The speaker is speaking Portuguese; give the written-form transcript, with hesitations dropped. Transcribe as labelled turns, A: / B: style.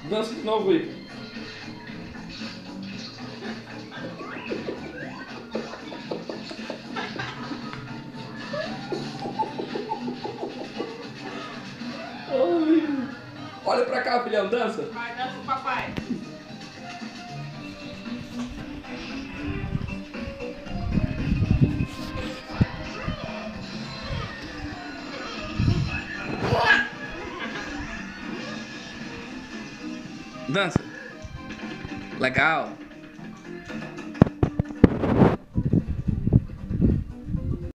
A: Dança de novo aí. Ai. Olha pra cá, filhão, dança.
B: Vai, dança com o papai.
A: Dança. Legal.